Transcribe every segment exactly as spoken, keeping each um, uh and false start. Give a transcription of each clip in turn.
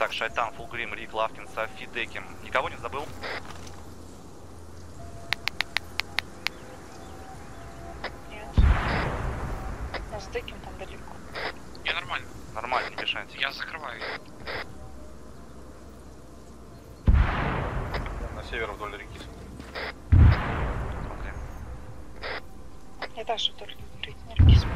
Так, Шайтан, Фулгрим, Рик, Лавкин, Софи, Деким. Никого не забыл? Нет. А с Деким там далеко. Не, нормально. Нормально, не мешайте. Я закрываю. На север вдоль реки. Окей. Я также только реки смотрю.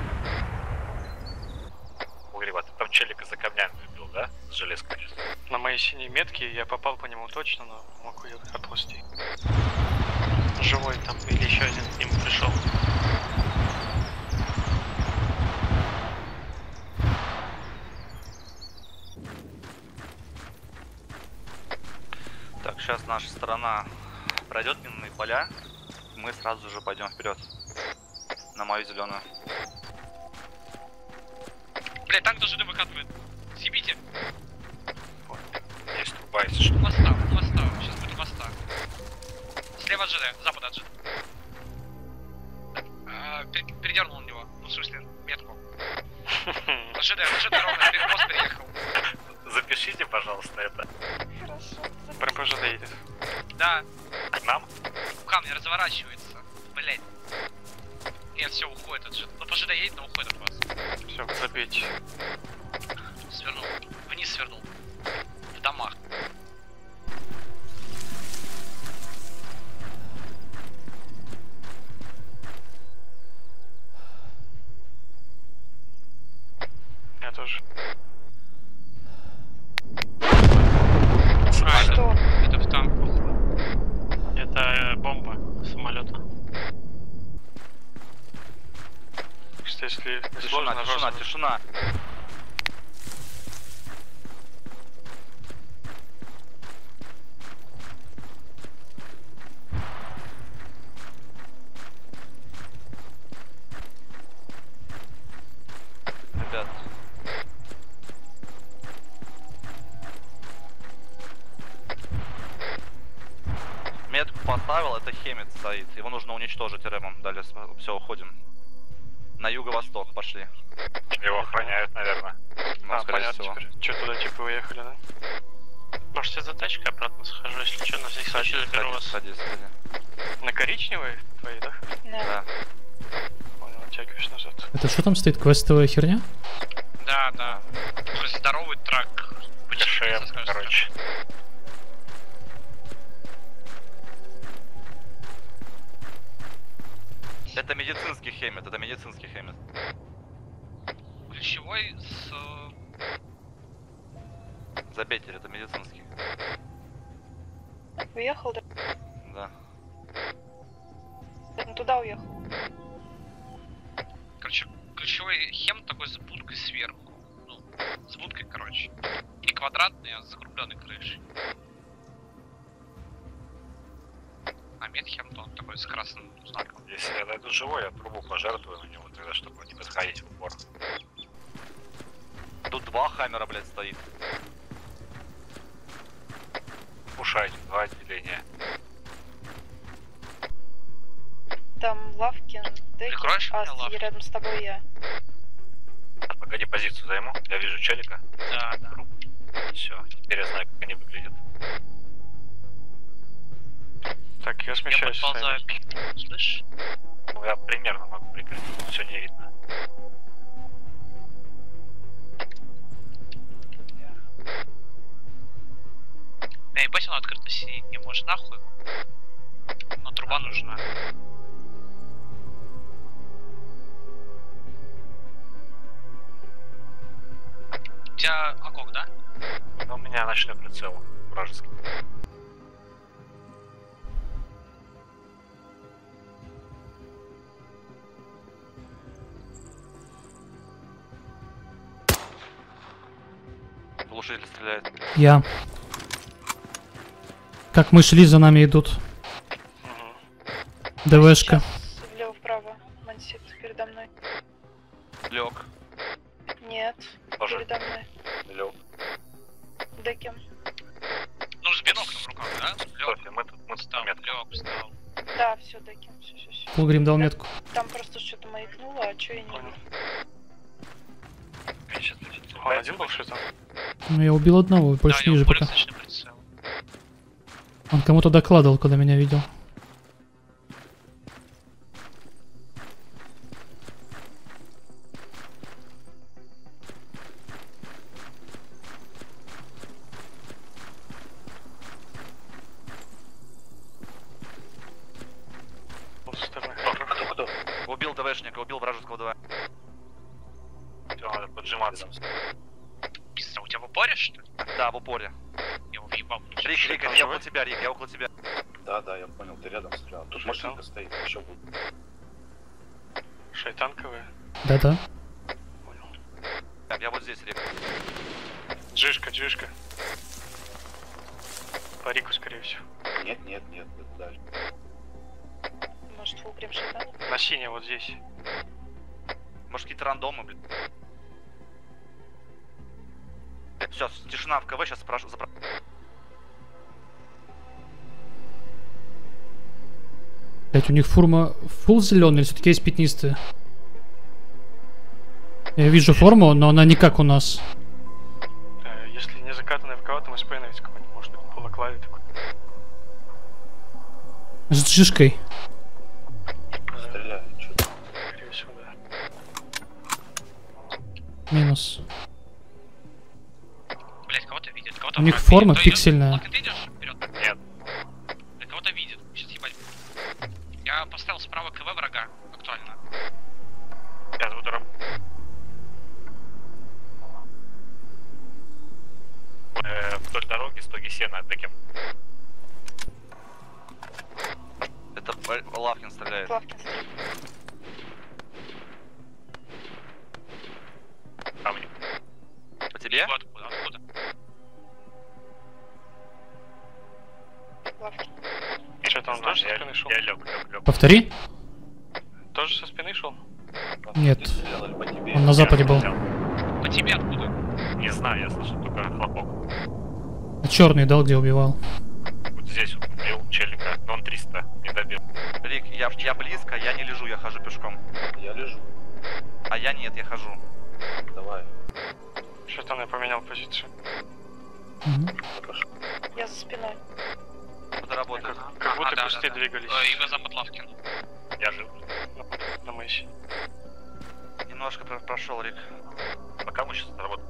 Угреба, ты там челика за камнями убил, да? С железкой. На моей синей метке я попал по нему точно, но мог ее отпустить. Живой там или еще один к нему пришел. Так, сейчас наша сторона пройдет минные поля. Мы сразу же пойдем вперед. На мою зеленую. Блять, танк до ЖД выкатывает. Съебите. Есть труба, если что. Моста, моста. Сейчас будет моста. Слева от ЖД, запад от ЖД. А, пер передернул у него. Ну, в смысле, метку. ЖД, ЖД ровно, перед мост переехал. Запишите, пожалуйста, это. Хорошо. Прям по ЖД едет. Да. К нам? В камне разворачивается. Блять. Нет, все, уходит от ЖД. Ну, по ЖД едет, но уходит от вас. Все, забейте. Свернул. Вниз свернул. В домах. Я тоже. А, Что? это, это в танк, походу. Это э, бомба самолета. Что если Тишина, сложно, тишина, просто- тишина. Ребят. Метку поставил, это хемит стоит. Его нужно уничтожить ремом. Далее все, уходим. На юго-восток пошли. Его охраняют, наверное. Ну, А, скорее понятно всего. теперь. Че туда типа уехали, да? Может я за тачкой обратно схожу, если что, на всякий случай Садись, заберу садись, вас. садись, садись. На коричневой твоей, да? Да. Да. Понял, оттягиваешь назад. Это что там стоит, квестовая херня? Да, да. Такой здоровый трак. КШМ, короче. Это медицинский хемит, это медицинский хемит. Ключевой с... Забейте, это медицинский. Уехал, да? Да. Он туда уехал. Короче, ключевой хем такой с будкой сверху. Ну, с будкой, короче. Не квадратный, а с закругленной крышей. А медхем-то он такой с красным знаком. Если я найду живой, я трубу пожертвую на него тогда, чтобы не подходить в упор. Тут два хаммера, блядь, стоит. Пушайте, два отделения. Там Лавкин, Деким, Прикроешь а меня, с- Лавкин? рядом с тобой я. Погоди, позицию займу. Я вижу челика. Да, да. Все, теперь я знаю, как они выглядят. Так, я Я смещаюсь. подползаю. Саймон. Слышь? Ну, я примерно могу прикрыть. Все не видно. Да ебать, он открыто сидит. Не может нахуй его. Но труба нужна. У тебя окок, да? Но у меня ночной прицел вражеский. Глушитель стреляет. Я. Как мы шли, за нами идут. Мгм. ДВшка. Сейчас влево-вправо. Мансит передо мной. Лег. Нет, Тоже. передо мной. Лёг. Деким. Ну, с биноклем в руках, да? Лёг, Софи, мы тут, мы тут встал, метку. лёг, встал. Да, все, Деким. Все, все, все. Фулгрим дал метку. Там просто что-то маякнуло, а что я не Понял. вижу. Сейчас летит. Он один был, что там? Ну, я убил одного, Да, больше у него ниже более пока. точный прицел. Он кому-то докладывал, когда меня видел. Вот со стороны. Кто, кто? Убил ДВшника, убил вражеского ДВ. Все, надо поджиматься. Пизда, у тебя в упоре, что ли? Да, в упоре. Я его въебал. Рик, Рик, там я живой? около тебя, Рик, я около тебя. Да, да, я понял, ты рядом стрелял. Тут Что машинка там? стоит, еще будет. Шайтанковые. Да-да. Понял. Так, я вот здесь, Рик. Джишка, джишка. По Рику, скорее всего. Нет, нет, нет, это дальше. Может, в упрям шайтан? На сине вот здесь. Может, какие-то рандомы, блин. Сейчас, тишина в КВ, сейчас спрошу. Запро... Блять, у них форма фул зеленая или все-таки есть пятнистые? Я вижу форму, но она не как у нас. Э, Если не закатанный в кого-то, мы спейновец какой-нибудь, может быть, полоклаве такой. С джишкой. Стреляю, что-то. Скорее всего, да. Минус. Блять, кого-то видит, кого-то У них враг форма видит. Кто идёт? пиксельная. Лакен, ты идёшь вперед? Нет. Да кого-то видит. Сейчас ебать. Я поставил справа КВ врага. Актуально. Я буду работать. Э, вдоль дороги стоги сена таким. Это Б- Лавкин стреляет. Плавкин стоит. А мне. По тебе? Вот откуда, откуда? Плавкин. Что там, Не знаю, тоже со я, спины шел? я лег, лег, лег. Повтори. Тоже со спины шел? Нет. Ты стрелял или по тебе? Он на западе Я был. стрелял. По тебе откуда? Не знаю, я слышал только хлопок. А черный дал, где убивал. Вот здесь вот убил челика, но он триста не добил. Рик, я, я близко, я не лежу, я хожу пешком. Я лежу. А я нет, я хожу. Давай, Что там я поменял позицию? Мгм. я пошел. Я за спиной. Куда работает? Как, как будто А, да, кусты да, да. двигались Э, Юго-запад Лавкин. Я жив. на, на Мэйси. Немножко про- прошел, Рик. Пока мы сейчас работаем.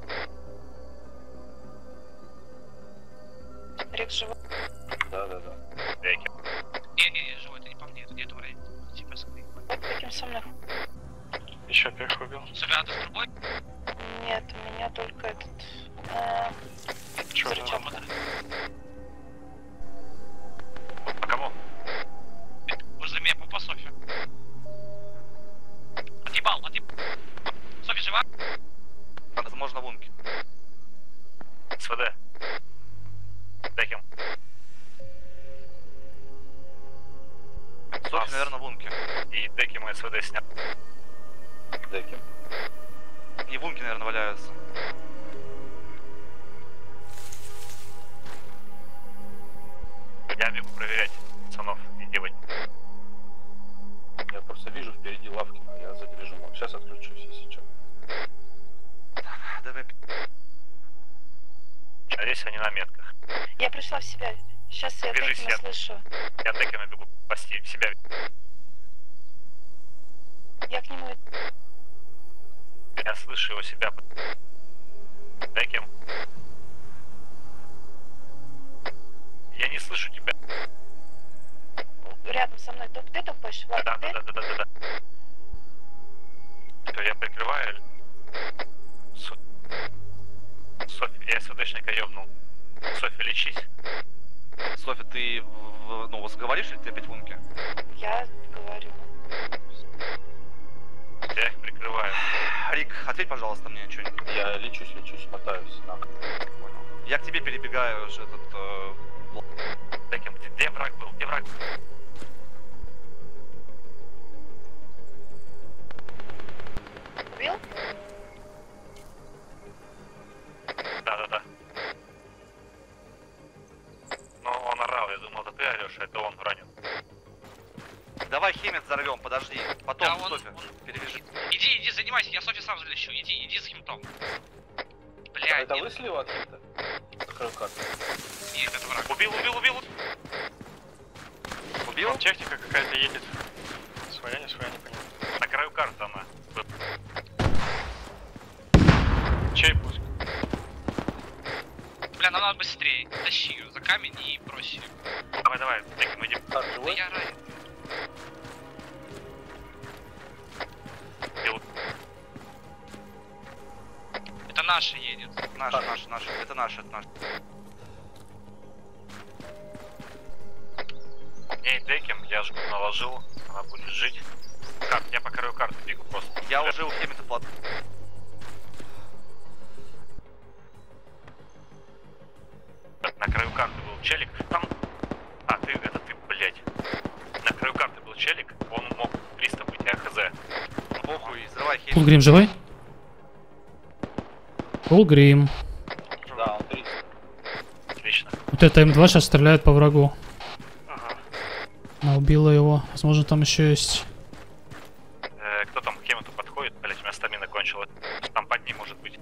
Рик живой. Да, да, да. Веки. Не-не-не, живой, это не по мне, это где-то в районе. Типа скрыть. Таким со мной. Еще пех убил. София, а ты с трубой? Нет, у меня только этот... а, Чё, взрывчатка. По кому? Возле меня попа Софья. Отъебал, отъебал. Софья жива? Возможно, вунки. СВД. Деким. Софья, наверное, вунки. И Деким и СВД снял. Деким. И вунки, наверное, валяются. Я бегу проверять пацанов и девочек. Я просто вижу впереди Лавкина, я сзади лежу. Сейчас отключусь, если что. Давай. Надеюсь, они на метках. Я пришла в себя. Сейчас я Бежись, Декина я- слышу. Я Декима бегу спасти себя. Я к нему иду. Я слышу его себя. Деким. Я не слышу тебя. Рядом со мной. Ты, ты топаешь? Да, Ладно, да, ты? да, да, да, да, да. Что, я прикрываю или... Со- Софья, я СВДшника ёбнул. Софья, лечись. Софья, ты в- ну, говоришь или ты опять вунки? Я говорю. Я их прикрываю. Рик, ответь, пожалуйста, мне что-нибудь. Я лечусь, лечусь, мотаюсь. На. Я к тебе перебегаю уже этот... э, Деким, где, где враг был? Где враг? Убил? Да, да, да. Ну, он орал, я думал, это ты орешь, а это он ранен. Давай химит взорвем, подожди. Потом, Да, он- Софья, он- перебежи. Иди, иди, занимайся, я Софью сам залечу. Иди, иди с химтом. Блять. Зря Это нет. вы слева от хита? Закрыл карту. Нет, это враг. Убил, убил, убил. Убил? Там техника какая-то едет. Своя, не своя, не понял. На краю карты она. Чей пуск? Бля, нам надо быстрее. Тащи ее за камень и брось ее. Давай, давай, так мы идем. Карт Да живой? я ранен. Убил. Это наша едет. Наши, наши, наши. Это наши, это наши. Не, декем, я жгут наложил, она будет жить. Карт, я по краю карты бегу просто. Я уже у Хемита плат. На краю карты был челик. Там... А, ты, это ты, блядь. На краю карты был челик, он мог триста быть, я хз. Похуй, взрывай Хемит. Фулгрим живой? Фулгрим. Да, он триста. Отлично. Вот это М два сейчас стреляет по врагу. Ага. Она убила его. Возможно, там еще есть. Э, кто там к Хемиту подходит? Блядь, у меня стамина кончилась. Там под ним может быть.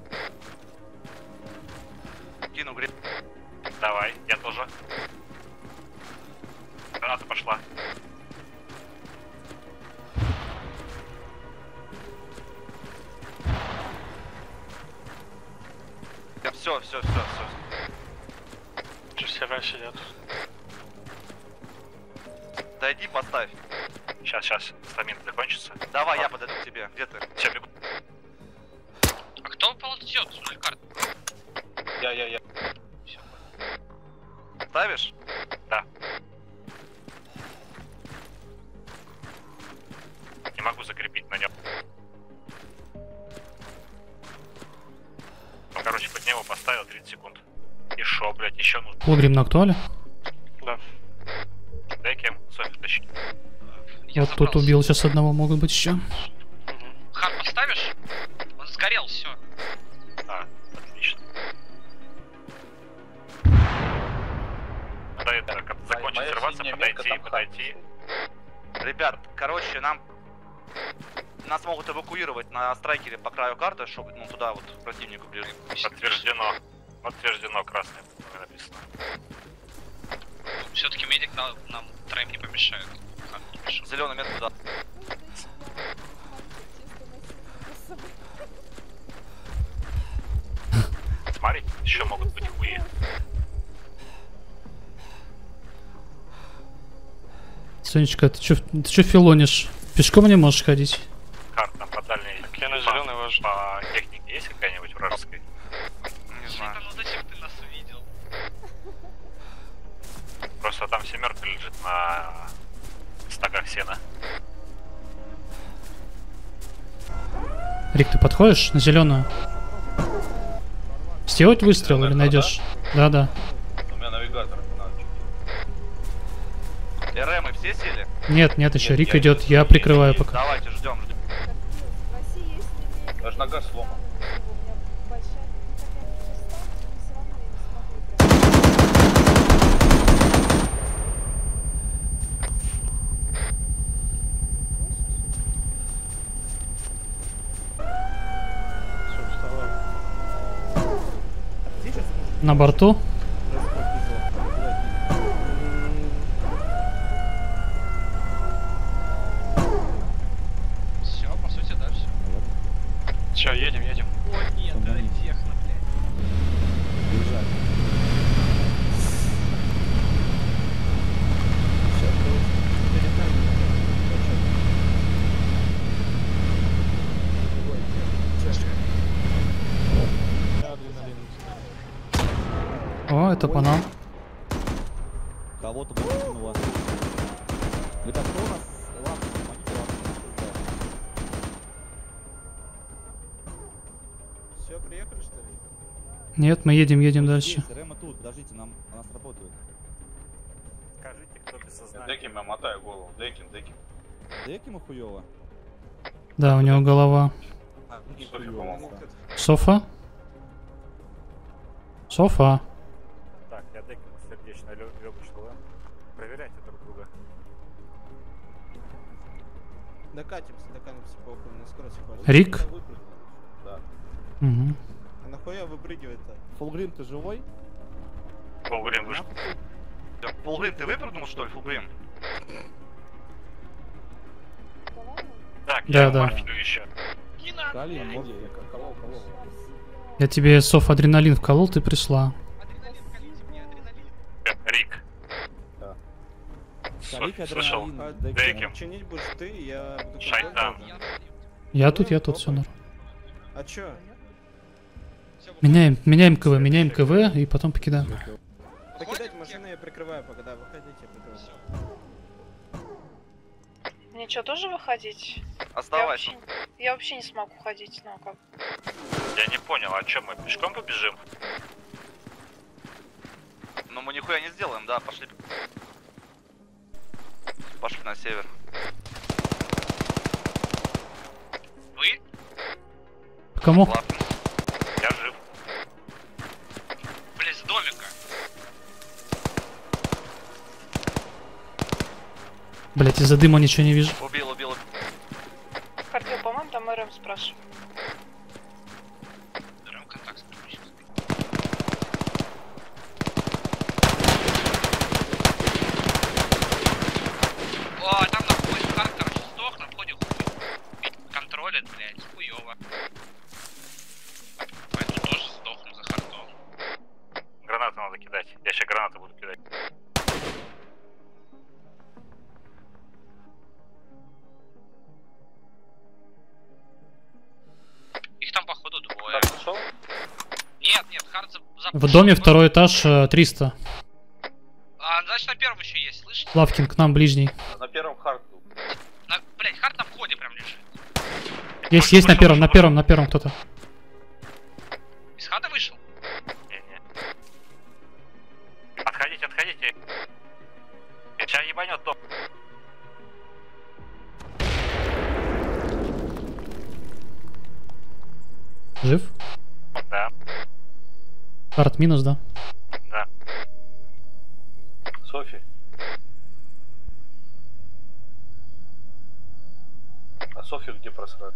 Кину гриб. Давай, я тоже. Граната пошла. Все, все, все, все. Че все раньше сидят? Дойди, поставь. Сейчас, сейчас, стамина закончится. Давай, я подойду к тебе. Где ты? Все, бегу. А кто ползет? Ноль карт. Я, я, я. Все. Ставишь? Да. Не могу закрепить на нем. Ну, короче, под него поставил тридцать секунд. И шо, блядь, еще нужно. Фулгрим на актуале? Да. Дай кем, Софи, тащи. Я Вот тут забрался. убил сейчас одного, могут быть еще. Угу. Хан поставишь? Он сгорел, все. А, отлично. Надо это, как закончить Моя взрываться, синяя метка, подойти, там подойти. Ребят, короче, нам... Нас могут эвакуировать на страйкере по краю карты, чтобы, ну, туда вот, к противнику ближе. Подтверждено. Подтверждено, красное написано. Все-таки медик нам, нам троим не помешает. Хан не мешал. Зеленый метку, да. Смотри, еще могут быть хуи. Сонечка, ты чё, ты чё филонишь? Пешком не можешь ходить? Карт там по дальней. Так я на по- зеленый важен. По технике есть какая-нибудь вражеской? Не Слушай, знаю. там, ну зачем ты нас увидел? Просто там семерка лежит на стогах сена. Рик, ты подходишь на зеленую? Сделать выстрел или найдешь? Да, да. У меня навигатор. надо чуть-чуть. РМы все сели? Нет, нет, еще Нет, Рик я идет, не- я не- прикрываю не- пока. Давайте, ждем, ждем. Даже нога сломана. На борту? Все, по сути, да, все. Все, едем, едем. О, нет, да, техно, блядь. О, это по нам. Кого-то выкинуло. Ребят, кто у нас? Ладно, помогите, ладно. Все, приехали, что ли? Нет, мы едем, едем дальше. Здесь, Рема тут, подождите, нам, она сработает. Скажите, кто без сознания. Деким, я мотаю голову. Деким, деким. Дек ему хуёво. Да, у него голова. Софи, по-моему. Софа? Софа. Так, я декину сердечно любочку, да? Проверяйте друг друга. Докатимся, докатимся, похуй, на скорость хватит. Рик? Да. Угу. А нахуй нахуя выпрыгивает-то? Фулгрим, ты живой? Полгрим вышел. Фулгрим, ты выпрыгнул что ли, Фулгрим? Так, Да, я да. маркину еще. Калин, вот я как колол, колол. Я тебе соф адреналин вколол, ты пришла. Рик. Колик, С- Слышал? адреналин, А, Дейкин. Дейкин. Чинить будешь ты, я буду Шайтан. контроль должен. Я тут, я тут, все норм. А чё? Меняем, меняем КВ, меняем КВ и потом покидаем. Покидать машину я прикрываю, пока да, выходите, я прикрываю. Мне что, тоже выходить? Я Оставайся. вообще, я вообще не смогу ходить, ну как. Я не понял, а что, мы пешком побежим? Ну мы нихуя не сделаем, да, пошли. Пошли на север. Вы? Кому? Лапин. Я жив. Блин, с домика. Блять, из-за дыма ничего не вижу. Убил, убил. Кардио, по-моему, там РМ спрашивает. Берем контакт с предыдущим. О, там нахуй карт, короче, сдох, на входе хуй. Контролит, блядь, хуёво. Поэтому тоже сдохну за хардом. Гранату надо кидать. Я сейчас гранату буду кидать. Их там, походу, двое. Так, нашел? Нет, нет, хард за... за- В доме второй этаж, э, триста. А, значит, на первом еще есть, слышите? Лавкин к нам ближний. На первом харту. На... Блядь, хард на входе прям лежит. Есть, есть на первом, на первом, на первом кто-то. Из хата вышел? Не-не. Отходите, отходите. Сейчас ебанет дом. Жив? Да, Карт минус, да? да. Софи. А Софию где просрать?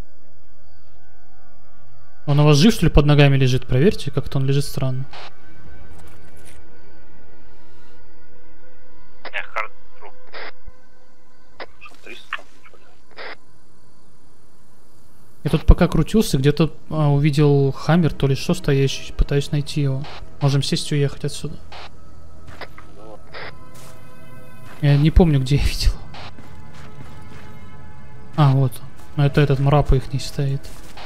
Он у вас жив, что ли, под ногами лежит? Проверьте, как-то он лежит странно. Не, хард труп. Что, триста там? Что ли? Я тут пока крутился, где-то а, увидел Хаммер, то ли что стоящий, пытаюсь найти его. Можем сесть и уехать отсюда. Я не помню, где я видел. А, вот. Ну, это этот мрапа их не стоит.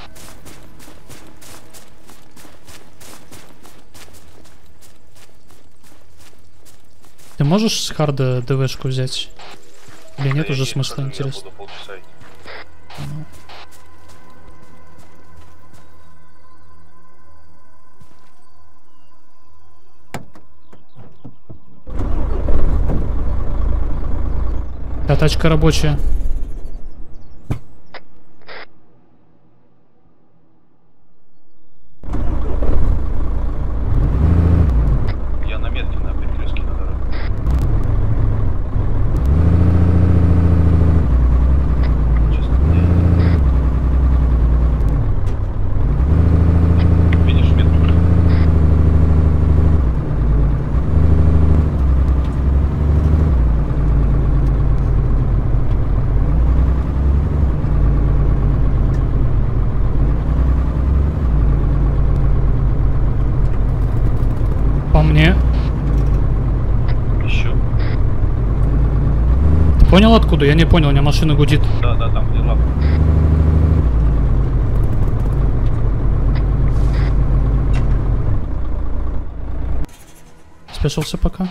Ты можешь с харда ДВшку взять? Или нет Да уже я не смысла, скажу, интересно? Я буду полчаса идти. Понял. Да, тачка рабочая. Я на метке на перекрестке на дороге. Честно, где я? Видишь метку? По мне. Еще. Ты понял откуда? Я не понял, у меня машина гудит. Да, да, там где лапа. Спешился пока.